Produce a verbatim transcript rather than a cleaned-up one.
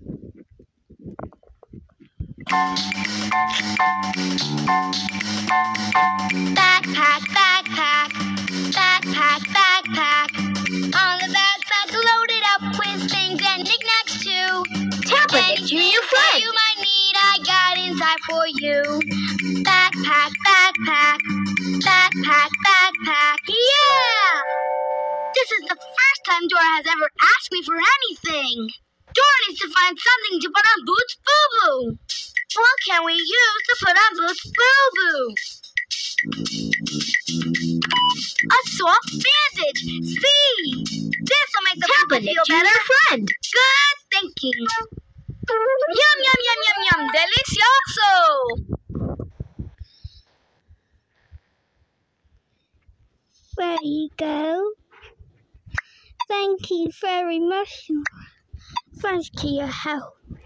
Backpack, backpack, backpack, backpack. On the backpack loaded up with things and knickknacks too. Tablet it to your friend. You might need, I got inside for you. Backpack, backpack, backpack, backpack. Yeah! This is the first time Dora has ever asked me for anything. Dora needs to find something to put on Boots' boo-boo. What can we use to put on Boots' boo-boo? A soft bandage. See? This will make the boo-boo feel better. Your friend. Good thinking. Yum, yum, yum, yum, yum. Delicioso. There you go. Thank you very much. Thanks to your help.